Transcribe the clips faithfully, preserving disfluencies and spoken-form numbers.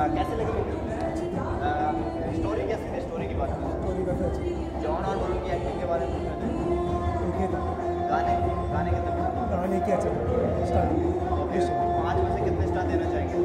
कैसे लगी movie? Story कैसी थी? स्टोरी की बात करें, स्टोरी काफ़ी अच्छी जॉन और वरुण की एक्टिंग के बारे में पूछना चाहिए। ओके था। गाने गाने कितने पसंद आए? गाने की अच्छा था स्टार्टिंग। ओके, पाँच में से कितने स्टार देना चाहेंगे?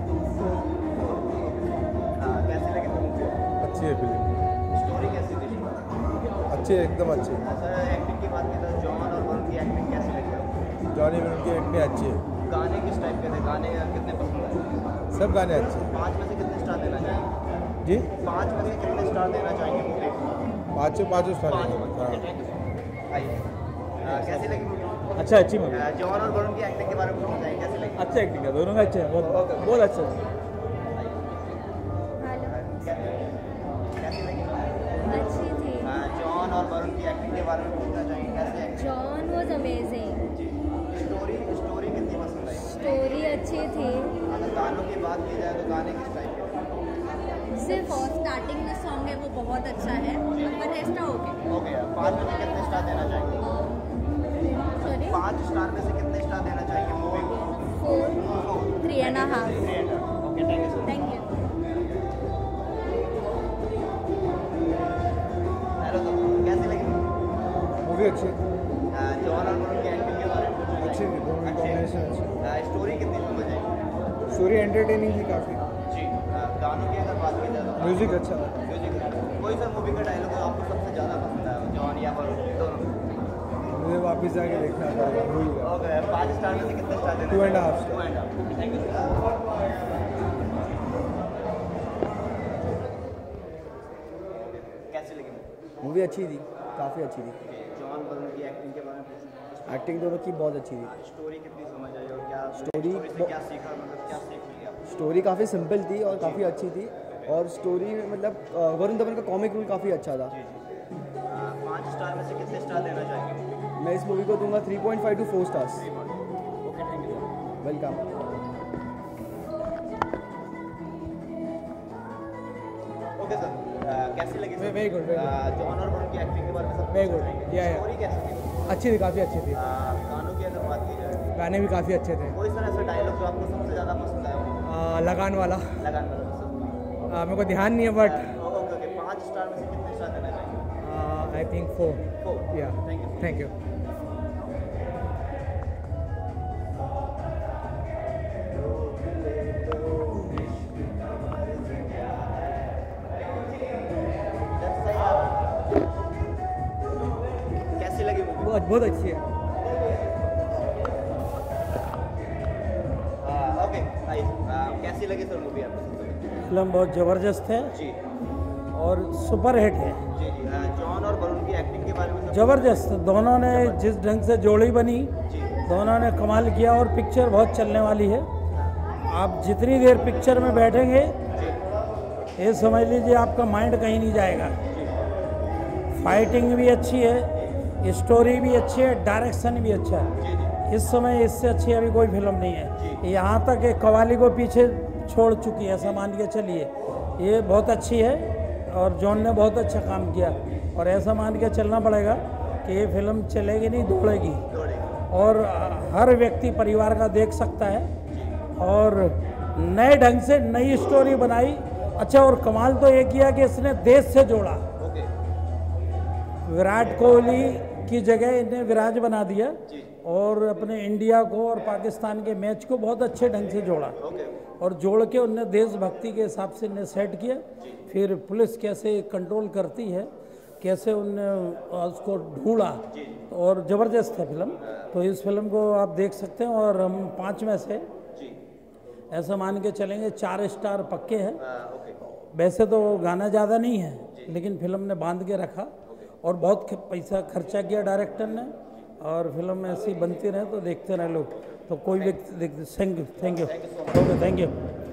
हाँ, कैसी लगी मूवी? अच्छी है फिल्म, स्टोरी कैसी थी? अच्छी है, एकदम अच्छी है। सर एक्टिंग की बात की तो जॉन और वरुण की एक्टिंग कैसी लगी? जॉनी विलन की एक्टिंग अच्छी है। गाने किस टाइप के थे? गाने कितने पसंद आए? सब गाने अच्छे हैं। पाँच में से कितने स्टार देना चाहेंगे? जी, पाँच में से कितने स्टार देना चाहेंगे मूवी को? पाँचों पाँचों स्टार पाँच हैं। में। हाँ, ओके, थैंक यू। आइए, अ, कैसी लगी मूवी? अच्छा, अच्छी मूवी, जॉन और वरुण की एक्टिंग के बारे में पूछना चाहिए, कैसी लगी? अच्छा एक्टिंग है, दोनों का अच्छे हैं, बहुत बहुत अच्छा है। कैसी लगी? अच्छी थी। जॉन और वरुण की एक्टिंग के बारे में पूछना चाहिए, कैसे एक्टिंग? John was amazing. जी, स्टोरी स्टोरी कितनी पसंद आई? स्टोरी अच्छी थी। अगर गानों की बात की जाए तो गाने किस टाइप के? सिर्फ और स्टार्टिंग में सॉन्ग है वो बहुत अच्छा है, पर रेस्ट ओके। ओके, पाँच में से कितने स्टार देना चाहेंगे? सॉरी, पाँच स्टार में से कितने स्टार देना चाहेंगे मूवी को? Four, three and half. Okay, thank you sir. Thank you. Hello sir, कैसी लगी? मूवी अच्छी है, जॉन और वरुण की एक्टिंग के बारे में पूछना अच्छी चाहिए। थी, दोनों की कॉम्बिनेशन अच्छी है। स्टोरी कितनी समझ आई? स्टोरी एंटरटेनिंग थी काफ़ी। जी, अ, गानों की अगर बात की जाए तो म्यूजिक अच्छा था। म्यूजिक, कोई सा मूवी का डायलॉग आपको सबसे ज़्यादा पसंद आया, जॉन या वरुण दोनों? मुझे वापस जाके देखना था, भूल गया। ओके, पाँच स्टार में से कितने स्टार देना? Two and a half star. Two and half. Thank you. कैसी लगी? मूवी अच्छी थी, काफ़ी अच्छी थी। जॉन वरुण की एक्टिंग के बारे में पूछना। एक्टिंग दोनों की बहुत अच्छी थी। स्टोरी कितनी समझ आई और क्या स्टोरी स्टोरी से क्या सीखा, मतलब क्या सीख लिया? स्टोरी काफ़ी सिंपल थी और काफ़ी अच्छी थी, और स्टोरी में मतलब अ, वरुण धवन का कॉमिक रोल काफ़ी अच्छा था। पाँच स्टार में से कितने स्टार देना चाहेंगे? मैं इस मूवी को दूंगा three point five two four stars. Okay, thank you. Welcome. Okay sir, कैसी लगी? Very- very good, very good. John और वरुण की एक्टिंग के बारे में सब Very पूछना good. चाहेंगे। Yeah, yeah. स्टोरी कैसी थी? अच्छी थी, काफ़ी अच्छी थी। अ, गानों की अगर बात की जाए, गाने भी काफ़ी अच्छे थे। कोई सर ऐसा डायलॉग जो आपको सबसे ज़्यादा पसंद आया हो? आ, लगान वाला लगान वाला पसंद? आ, मेरे को ध्यान नहीं है, बट ओके ओके, पाँच स्टार में से कितने स्टार देना चाहिए? I think four. Four. Yeah, thank you. Thank you. कैसी लगी मूवी? बहुत बहुत अच्छी है। ओके, आइए, कैसी लगी सर मूवी आपको? फिल्म बहुत ज़बरदस्त है जी और सुपर हिट है, जी जी, अ, जॉन और वरुण की एक्टिंग के बारे में सब- ज़बरदस्त। दोनों ने जिस ढंग से जोड़ी बनी, जी दोनों ने कमाल किया, और पिक्चर बहुत चलने वाली है। आप जितनी देर पिक्चर में बैठेंगे, ये समझ लीजिए आपका माइंड कहीं नहीं जाएगा। फाइटिंग भी अच्छी है, स्टोरी भी अच्छी है, डायरेक्शन भी अच्छा है। इस समय इससे अच्छी अभी कोई फिल्म नहीं है। यहाँ तक एक कवाली को पीछे छोड़ चुकी है, ऐसा मान के चलिए। ये बहुत अच्छी है और जॉन ने बहुत अच्छा काम किया, और ऐसा मान के चलना पड़ेगा कि ये फिल्म चलेगी नहीं, दौड़ेगी, और हर व्यक्ति परिवार का देख सकता है। और नए ढंग से नई स्टोरी बनाई। अच्छा, और कमाल तो ये किया कि इसने देश से जोड़ा। विराट कोहली की जगह इन्हें विराज बना दिया, और अपने इंडिया को और पाकिस्तान के मैच को बहुत अच्छे ढंग से जोड़ा, और जोड़ के उनने देशभक्ति के हिसाब से इन्हें सेट किया। फिर पुलिस कैसे कंट्रोल करती है, कैसे उनने उसको ढूंढा, और ज़बरदस्त है फिल्म। तो इस फिल्म को आप देख सकते हैं, और हम पाँच में से ऐसा मान के चलेंगे चार स्टार पक्के हैं। वैसे तो गाना ज़्यादा नहीं है, लेकिन फिल्म ने बांध के रखा, और बहुत पैसा खर्चा किया डायरेक्टर ने, और फिल्म ऐसी बनती रहे तो देखते रहे लोग। तो कोई व्यक्ति thank you thank you okay thank you.